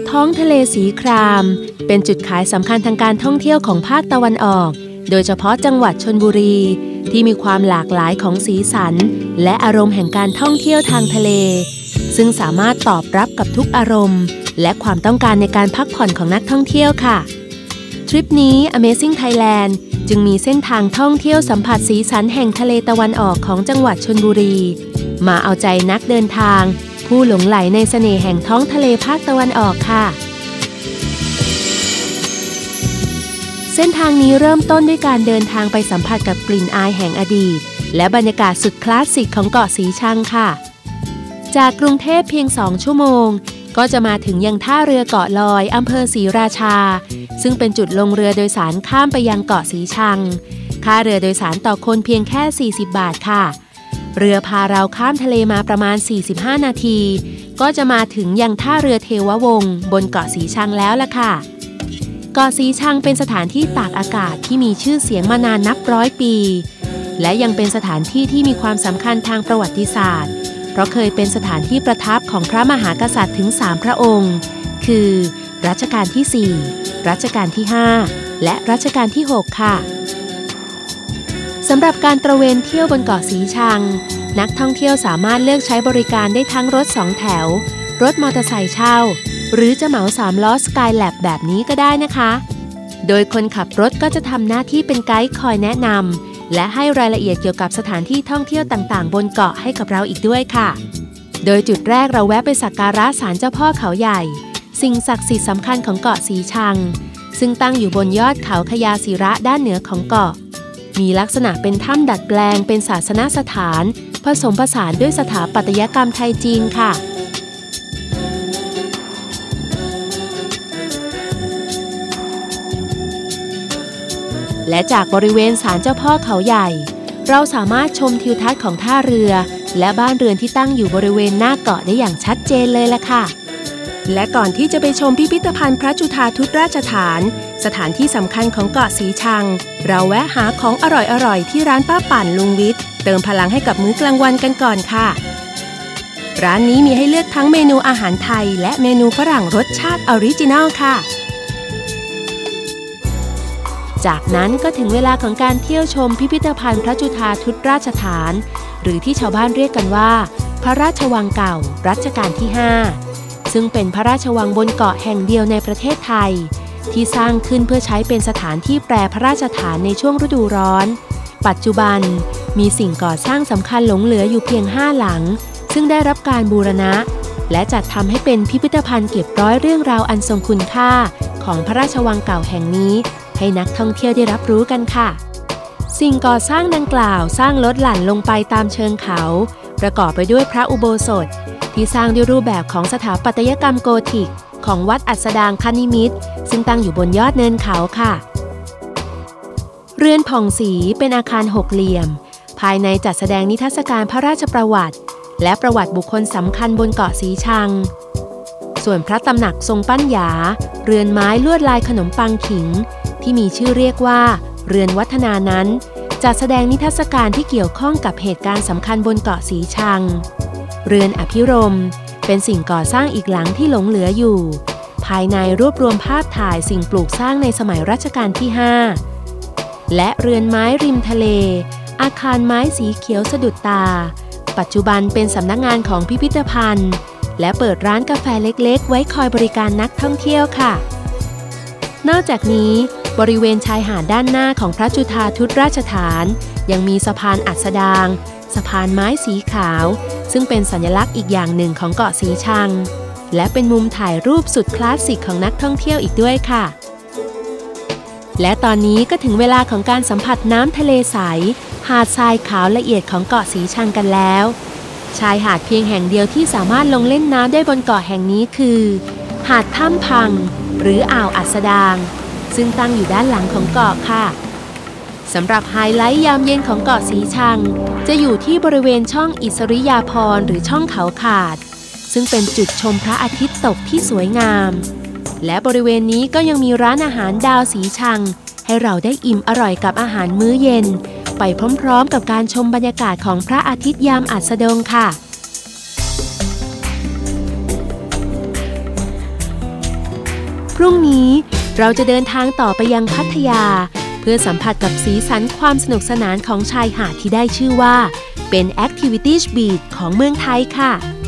ท้องทะเลสีครามเป็นจุดขายสำคัญทางการท่องเที่ยวของภาคตะวันออกโดยเฉพาะจังหวัดชลบุรีที่มีความหลากหลายของสีสันและอารมณ์แห่งการท่องเที่ยวทางทะเลซึ่งสามารถตอบรับกับทุกอารมณ์และความต้องการในการพักผ่อนของนักท่องเที่ยวค่ะทริปนี้ Amazing Thailand จึงมีเส้นทางท่องเที่ยวสัมผัสสีสันแห่งทะเลตะวันออกของจังหวัดชลบุรีมาเอาใจนักเดินทางผู้หลงใหลในเสน่ห์แห่งท้องทะเลภาคตะวันออกค่ะเส้นทางนี้เริ่มต้นด้วยการเดินทางไปสัมผัสกับกลิ่นอายแห่งอดีตและบรรยากาศสุดคลาสสิกของเกาะสีชังค่ะจากกรุงเทพเพียง2 ชั่วโมงก็จะมาถึงยังท่าเรือเกาะลอยอำเภอศรีราชาซึ่งเป็นจุดลงเรือโดยสารข้ามไปยังเกาะสีชังค่าเรือโดยสารต่อคนเพียงแค่40 บาทค่ะเรือพาเราข้ามทะเลมาประมาณ45 นาทีก็จะมาถึงยังท่าเรือเทววงศ์บนเกาะสีชังแล้วล่ะค่ะเกาะสีชังเป็นสถานที่ตากอากาศที่มีชื่อเสียงมานานนับ100 ปีและยังเป็นสถานที่ที่มีความสำคัญทางประวัติศาสตร์เพราะเคยเป็นสถานที่ประทับของพระมหากษัตริย์ถึง3 พระองค์คือรัชกาลที่ 4 รัชกาลที่ 5 และรัชกาลที่ 6 ค่ะสำหรับการตระเวนเที่ยวบนเกาะสีชังนักท่องเที่ยวสามารถเลือกใช้บริการได้ทั้งรถ2 แถวรถมอเตอร์ไซค์เช่าหรือจะเหมา3 ล้อ Skylab แบบนี้ก็ได้นะคะโดยคนขับรถก็จะทำหน้าที่เป็นไกด์คอยแนะนำและให้รายละเอียดเกี่ยวกับสถานที่ท่องเที่ยวต่างๆบนเกาะให้กับเราอีกด้วยค่ะโดยจุดแรกเราแวะไปสักการะศาลเจ้าพ่อเขาใหญ่สิ่งศักดิ์สิทธิ์สำคัญของเกาะสีชังซึ่งตั้งอยู่บนยอดเขาคยาศิระด้านเหนือของเกาะมีลักษณะเป็นถ้ำดัดแปลงเป็นศาสนสถานผสมผสานด้วยสถาปัตยกรรมไทยจีนค่ะและจากบริเวณศาลเจ้าพ่อเขาใหญ่เราสามารถชมทิวทัศน์ของท่าเรือและบ้านเรือนที่ตั้งอยู่บริเวณหน้าเกาะได้อย่างชัดเจนเลยล่ะค่ะและก่อนที่จะไปชมพิพิธภัณฑ์พระจุฑาทุตราชฐานสถานที่สำคัญของเกาะสีชังเราแวะหาของอร่อยๆที่ร้านป้าปั่นลุงวิทย์เติมพลังให้กับมื้อกลางวันกันก่อนค่ะร้านนี้มีให้เลือกทั้งเมนูอาหารไทยและเมนูฝรั่งรสชาติออริจินัลค่ะจากนั้นก็ถึงเวลาของการเที่ยวชมพิพิธภัณฑ์พระจุฑาทุตราชฐานหรือที่ชาวบ้านเรียกกันว่าพระราชวังเก่ารัชกาลที่ 5ซึ่งเป็นพระราชวังบนเกาะแห่งเดียวในประเทศไทยที่สร้างขึ้นเพื่อใช้เป็นสถานที่แปรพระราชฐานในช่วงฤดูร้อนปัจจุบันมีสิ่งก่อสร้างสำคัญหลงเหลืออยู่เพียง5 หลังซึ่งได้รับการบูรณะและจัดทำให้เป็นพิพิธภัณฑ์เก็บร้อยเรื่องราวอันทรงคุณค่าของพระราชวังเก่าแห่งนี้ให้นักท่องเที่ยวได้รับรู้กันค่ะสิ่งก่อสร้างดังกล่าวสร้างลดหลั่นลงไปตามเชิงเขาประกอบไปด้วยพระอุโบสถที่สร้างด้วยรูปแบบของสถาปัตยกรรมโกธิกของวัดอัสดางคณิมิตรซึ่งตั้งอยู่บนยอดเนินเขาค่ะเรือนผ่องศรีเป็นอาคาร6 เหลี่ยมภายในจัดแสดงนิทรรศการพระราชประวัติและประวัติบุคคลสำคัญบนเกาะสีชังส่วนพระตำหนักทรงปั้นหยาเรือนไม้ลวดลายขนมปังขิงที่มีชื่อเรียกว่าเรือนวัฒนานั้นจัดแสดงนิทรรศการที่เกี่ยวข้องกับเหตุการณ์สำคัญบนเกาะสีชังเรือนอภิรมย์เป็นสิ่งก่อสร้างอีกหลังที่หลงเหลืออยู่ภายในรวบรวมภาพถ่ายสิ่งปลูกสร้างในสมัยรัชกาลที่ 5และเรือนไม้ริมทะเลอาคารไม้สีเขียวสะดุดตาปัจจุบันเป็นสำนักงานของพิพิธภัณฑ์และเปิดร้านกาแฟเล็กๆไว้คอยบริการนักท่องเที่ยวค่ะนอกจากนี้บริเวณชายหาดด้านหน้าของพระจุฑาทุตราชฐานยังมีสะพานอัสดางสะพานไม้สีขาวซึ่งเป็นสัญลักษณ์อีกอย่างหนึ่งของเกาะสีชังและเป็นมุมถ่ายรูปสุดคลาสสิกของนักท่องเที่ยวอีกด้วยค่ะและตอนนี้ก็ถึงเวลาของการสัมผัสน้ำทะเลใสหาดทรายขาวละเอียดของเกาะสีชังกันแล้วชายหาดเพียงแห่งเดียวที่สามารถลงเล่นน้ำได้บนเกาะแห่งนี้คือหาดถ้ำพังหรืออ่าวอัสดางซึ่งตั้งอยู่ด้านหลังของเกาะค่ะสำหรับไฮไลท์ยามเย็นของเกาะสีชังจะอยู่ที่บริเวณช่องอิสริยาภรณ์หรือช่องเขาขาดซึ่งเป็นจุดชมพระอาทิตย์ตกที่สวยงามและบริเวณนี้ก็ยังมีร้านอาหารดาวสีชังให้เราได้อิ่มอร่อยกับอาหารมื้อเย็นไปพร้อมๆกับการชมบรรยากาศของพระอาทิตย์ยามอัสดงค่ะพรุ่งนี้เราจะเดินทางต่อไปยังพัทยาเพื่อสัมผัสกับสีสันความสนุกสนานของชายหาดที่ได้ชื่อว่าเป็น Activities Beach ของเมืองไทยค่ะ